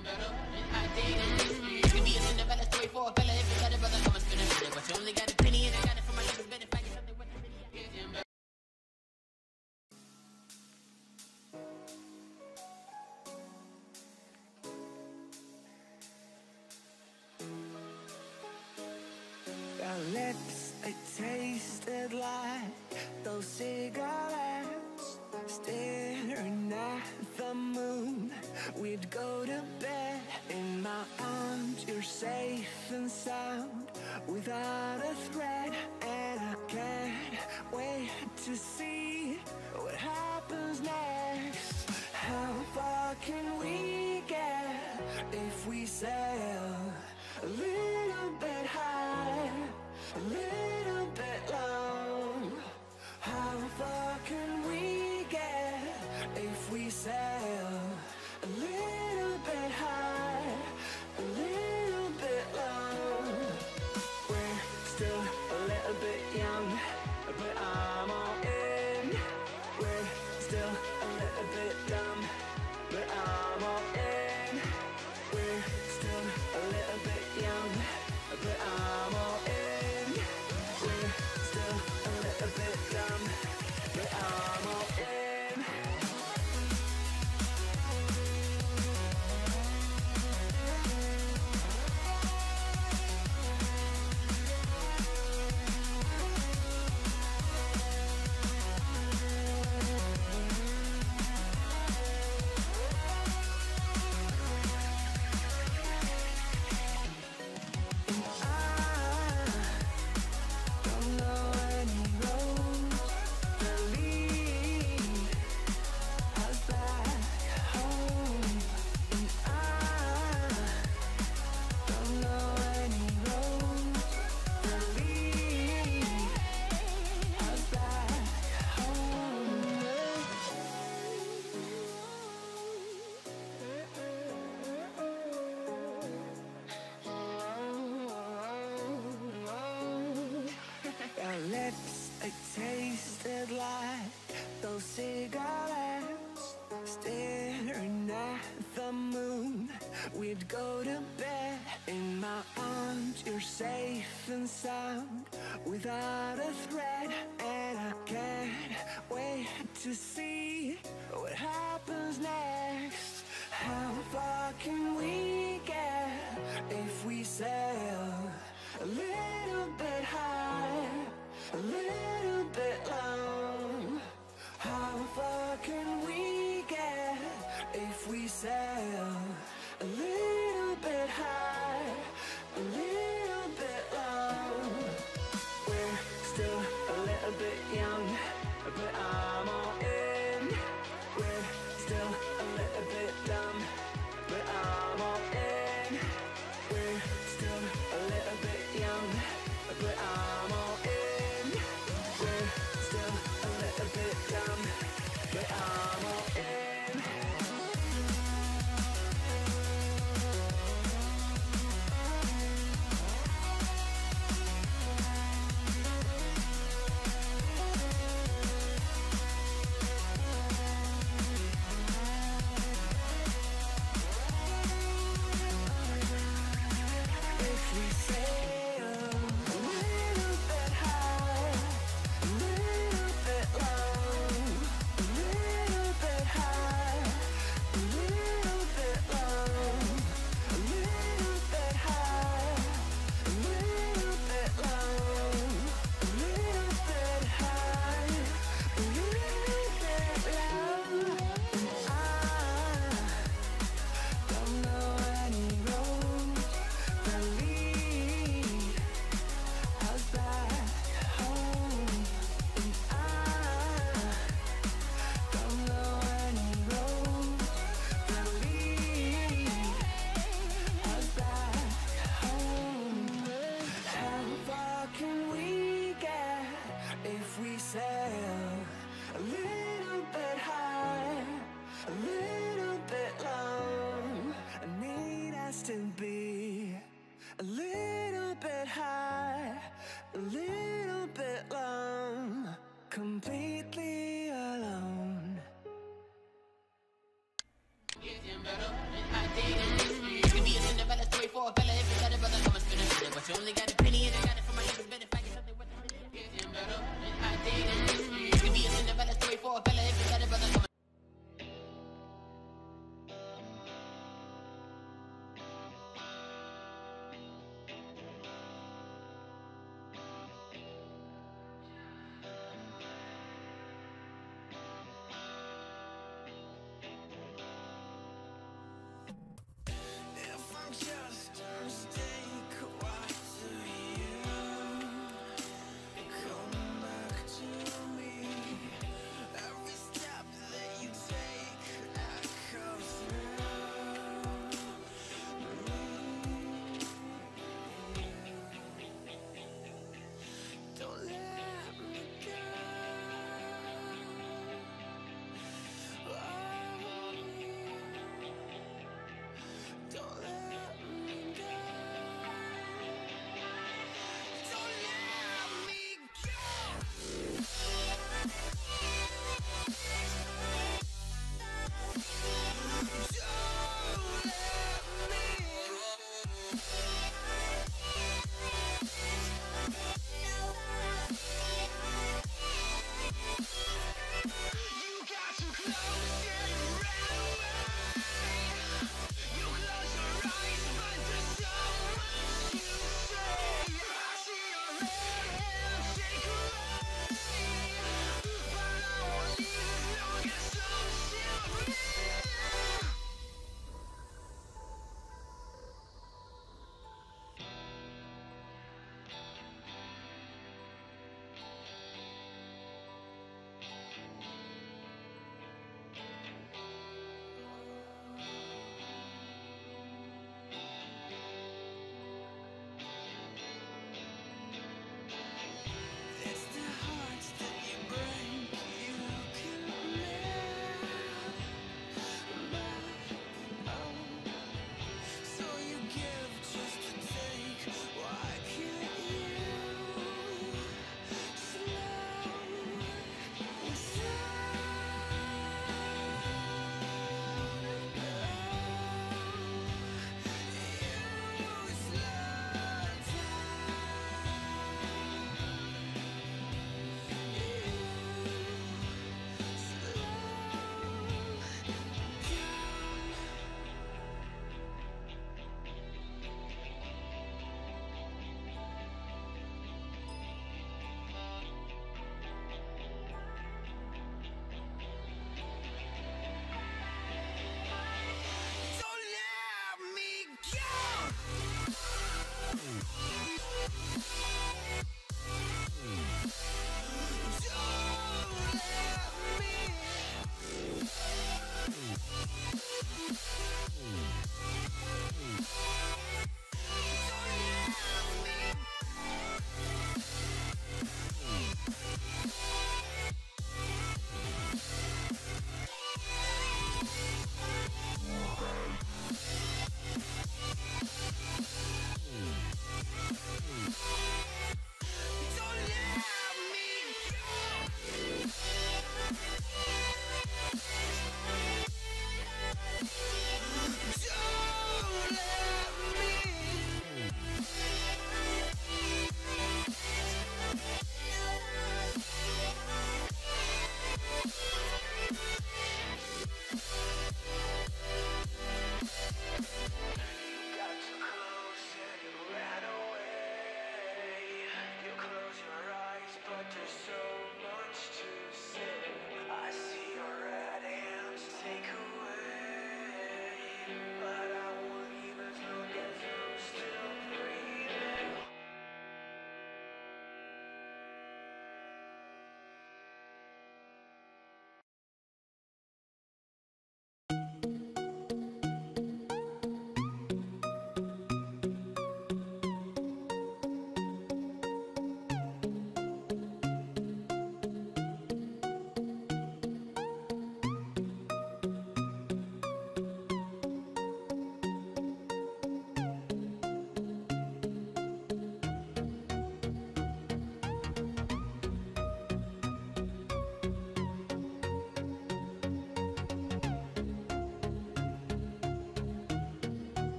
Our lips, they tasted like those cigarettes. Staring at the moon, we'd go to bed. In my arms, you're safe and sound, without a threat. And I can't wait to see what happens next. How far can we get if we sail a little bit high, a little bit low? How far can we get if we sail a little bit high, a little bit low? We're still a little bit young, but I'm all in. We're still a little bit dumb, but I'm all in. We're still a little bit young, but I'm all in. We're still a little bit dumb, but I'm all in. Our lips, they tasted like those cigarettes. Staring at the moon, we'd go to bed. In my arms, you're safe and sound, without a threat. And I can't wait to see what happens next. How far can we get if we sail a little bit high, a little bit low? How far can we get if we sail a little bit high, a little bit low? We're still a little bit young, but I'm all in. We're still a little bit dumb, but I'm all in. We're still a little bit young, but I'm all in. We're still a little bit dumb, but I'm all in. If we sail a little bit high, a little bit low, a little bit high, a little bit low, a little bit high, a little bit low, a little bit high, a little bit low. I don't know any roads that lead us back home, and I don't know any roads that lead us back home. How far can we get if we sail a little bit high, a little bit low? I need us to be a little bit high, a little bit low, completely alone. Getting better, I did it. 'cause you only got